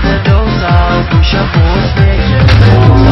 的都早，不想破费也没有